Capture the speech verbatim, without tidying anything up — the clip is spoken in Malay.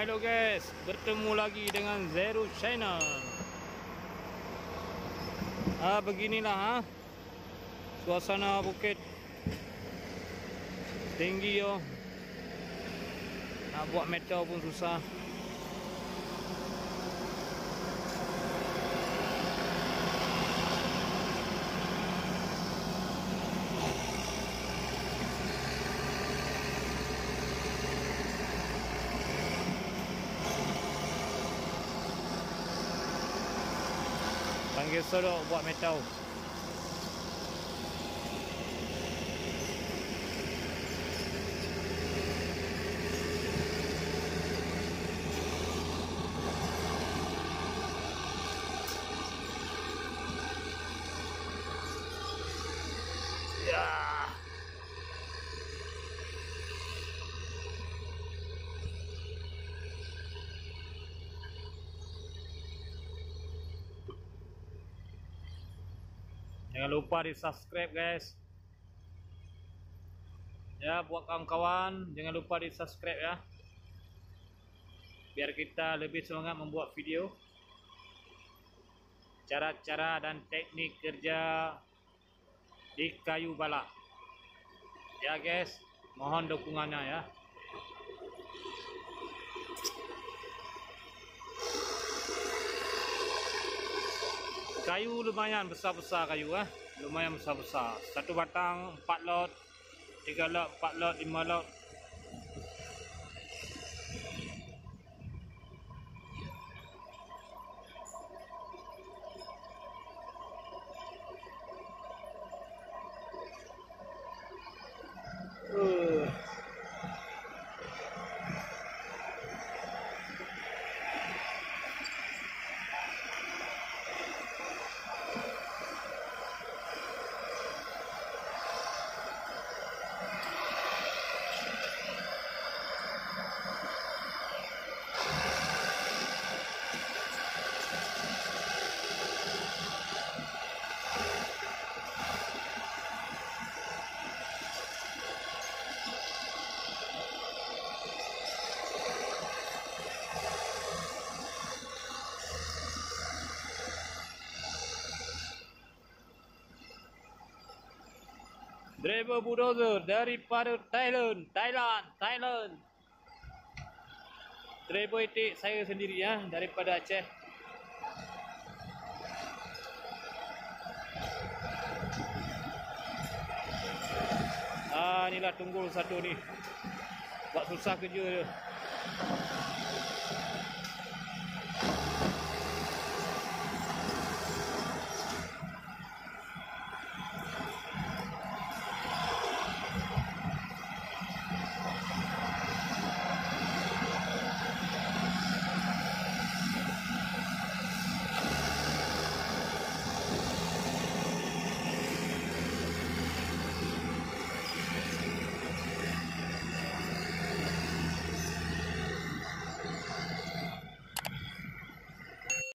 Hello guys, bertemu lagi dengan Zero Channel. Ah, beginilah ha. Suasana bukit tinggi yo. Nak buat meteor pun susah. Panggil sodok buat meteor. Ya. Jangan lupa di subscribe guys. Ya, buat kawan-kawan jangan lupa di subscribe ya, biar kita lebih semangat membuat video, cara-cara dan teknik kerja di kayu balak. Ya guys, mohon dukungannya ya. Kayu lumayan besar-besar kayu ah, lumayan besar-besar. Satu batang empat lot, tiga lot, empat lot, lima lot. Uh. Driver bulldozer daripada Thailand, Thailand, Thailand. Driver itik saya sendiri ya, daripada Aceh. Ah, inilah tunggul satu ni. Buat susah kerja dia.